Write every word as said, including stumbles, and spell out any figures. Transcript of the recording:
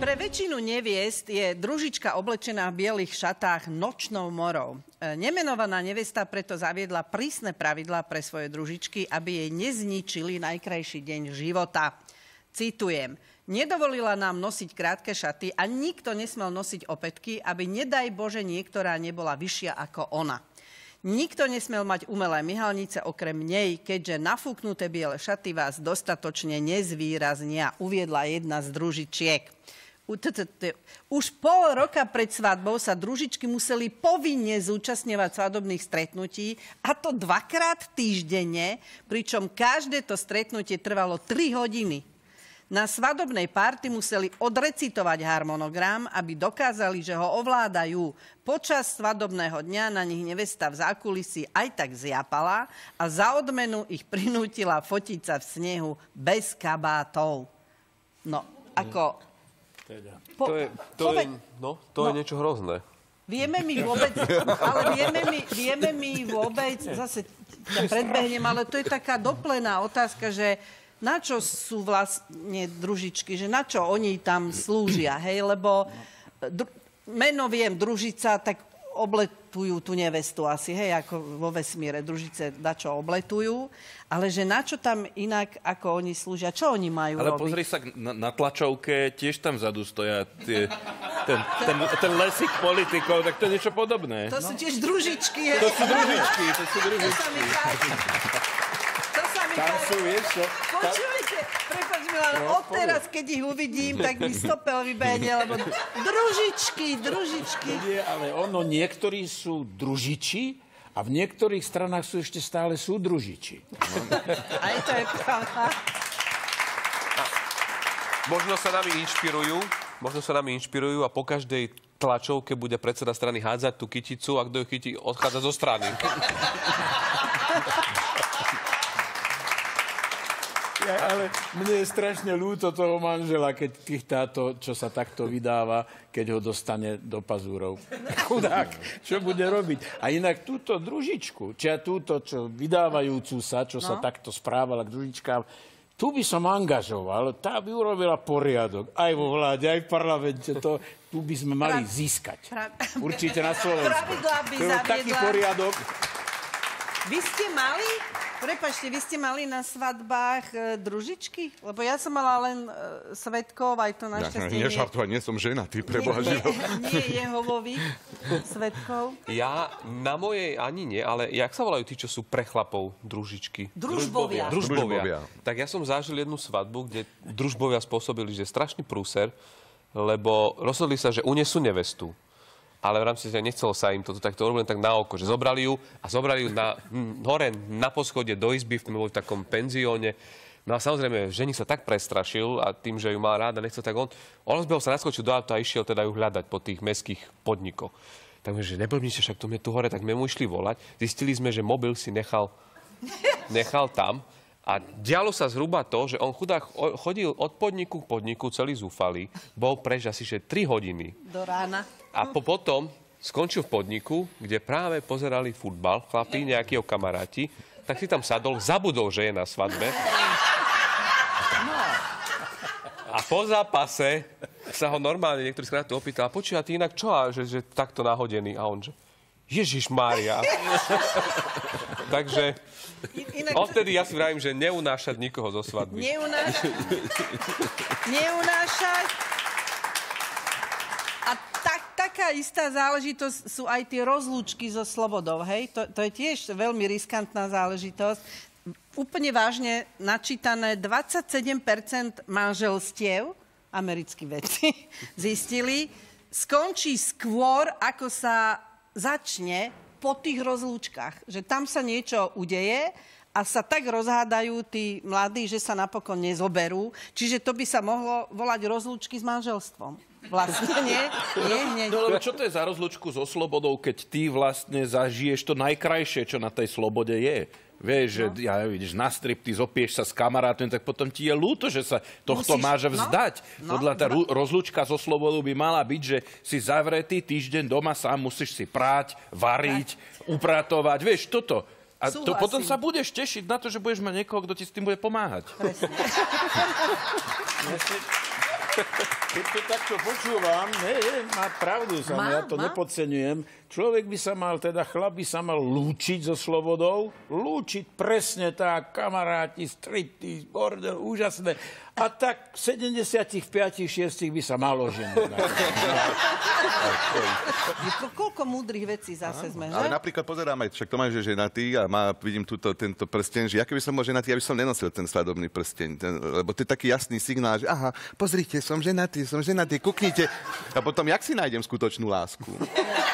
Pre väčšinu neviest je družička oblečená v bielých šatách nočnou morou. Nemenovaná nevesta preto zaviedla prísne pravidlá pre svoje družičky, aby jej nezničili najkrajší deň života. Citujem. Nedovolila nám nosiť krátke šaty a nikto nesmel nosiť opätky, aby nedaj Bože niektorá nebola vyššia ako ona. Nikto nesmel mať umelé myhalnice okrem nej, keďže nafúknuté biele šaty vás dostatočne nezvýraznia, uviedla jedna z družičiek. Už pol roka pred svadbou sa družičky museli povinne zúčastňovať svadobných stretnutí, a to dvakrát týždenne, pričom každé to stretnutie trvalo tri hodiny. Na svadobnej party museli odrecitovať harmonogram, aby dokázali, že ho ovládajú. Počas svadobného dňa na nich nevesta v zákulisí aj tak zjapala a za odmenu ich prinútila fotiť sa v snehu bez kabátov. No, ako... Po, to je, to je, no, to no, je niečo hrozné. Vieme mi vôbec, ale vieme mi, vieme mi vôbec, zase ťa predbehnem, ale to je taká doplená otázka, že na čo sú vlastne družičky, že na čo oni tam slúžia, hej, lebo dru, meno viem, družica, tak obletujú tú nevestu asi, hej, ako vo vesmíre, družice dačo obletujú, ale že na čo tam inak, ako oni slúžia, čo oni majú ale robiť? Ale pozri sa, na, na tlačovke tiež tam vzadu stoja tie, ten, ten, ten lesík politikov, tak to je niečo podobné. To sú tiež družičky, hej. To sú družičky, to sú družičky. To sa mi páči. Tam sú, vieš čo? Počujete, prepáč Milan, odteraz, keď ich uvidím, tak mi stopel vybehne, lebo družičky, družičky. Nie, ale ono, niektorí sú družiči a v niektorých stranách sú ešte stále súdružiči. Aj to je pravda. Možno sa nami inšpirujú, možno sa nami inšpirujú a po každej tlačovke bude predseda strany hádzať tú kyticu a kto ju chytí, odchádza zo strany. Ja, ale mne je strašne ľúto toho manžela, keď táto, čo sa takto vydáva, keď ho dostane do pazúrov. Chudák, čo bude robiť? A inak túto družičku, či túto, čo vydávajúcu sa, čo no? sa takto správala k družičkám, tu by som angažoval, tá by urobila poriadok. Aj vo vláde, aj v parlamente. To, tu by sme mali Prav... získať. Prav... Určite na Slovensku. To je taký poriadok. Vy ste mali... Prepáčte, vy ste mali na svadbách e, družičky? Lebo ja som mala len e, svedkov, aj to našťastie... Ja nešartovať, nie som žena, ty preboha život. Nie je Jehovových svedkov. Ja na mojej ani nie, ale jak sa volajú tí, čo sú pre chlapov družičky? Družbovia. Družbovia. Družbovia. Tak ja som zažil jednu svadbu, kde družbovia spôsobili, že strašný prúser, lebo rozhodli sa, že unesú nevestu. Ale v rámci, že nechcelo sa im toto takto urobiť, tak na oko, že zobrali ju a zobrali ju na, hm, hore na poschodie do izby, v, v takom penzióne. No a samozrejme, ženich sa tak prestrašil a tým, že ju mal rád a nechcel, tak on, on rozbehol sa, naskočil do auta a išiel teda ju hľadať po tých mestských podnikoch. Takže neblbnite, však to sme tu hore, tak sme mu išli volať. Zistili sme, že mobil si nechal, nechal tam. A dialo sa zhruba to, že on chudák chodil od podniku k podniku, celý zúfalý, bol preč asi že tri hodiny. Do rána. A po, potom skončil v podniku, kde práve pozerali futbal, chlapí, nejakí jeho kamaráti, tak si tam sadol, zabudol, že je na svadbe. A po zápase sa ho normálne niektorý skrát opýtal, a počuj, a ty inak čo, a že, že takto nahodený? A on, že Ježišmária. Takže inak... odtedy ja si vravím, že neunášať nikoho zo svadby. Neunášať. Neunášať. A tak, taká istá záležitosť sú aj tie rozlúčky so slobodou, hej? To, to je tiež veľmi riskantná záležitosť. Úplne vážne načítané dvadsaťsedem percent manželstiev, americkí vedci, zistili, skončí skôr, ako sa začne po tých rozlúčkach. Že tam sa niečo udeje a sa tak rozhádajú tí mladí, že sa napokon nezoberú. Čiže to by sa mohlo volať rozlúčky s manželstvom. Vlastne nie? Nie hneď. No lebo čo to je za rozlúčku so slobodou, keď ty vlastne zažiješ to najkrajšie, čo na tej slobode je? Vieš, že no. ja vidíš na strip, ty zopieš sa s kamarátom, tak potom ti je ľúto, že sa tohto Musíš, máže vzdať. No, Podľa tá no. rozlúčka so slobodou by mala byť, že si zavretý týždeň doma sám, musíš si práť, variť, upratovať. Vieš, toto. A to, potom sa budeš tešiť na to, že budeš mať niekoho, kto ti s tým bude pomáhať. Presne. Keď to takto počúvam, ne, má pravdu sa, Má, ja to má. nepodceňujem. Človek by sa mal, teda chlap by sa mal lúčiť so slobodou, lúčiť presne tak, kamaráti, striptease, bordel, úžasné. A tak v sedemdesiatpäť šesť by sa malo ženiť. Ko- Koľko múdrych vecí zase sme, že? Ale napríklad pozerám aj, však Tomáš je ženatý a má, vidím túto, tento prsteň, že ja keby som bol ženatý, ja by som nenosil ten svadobný prsteň, ten, lebo to je taký jasný signál, že aha, pozrite, som ženatý, som ženatý, kuknite. A potom, jak si nájdem skutočnú lásku?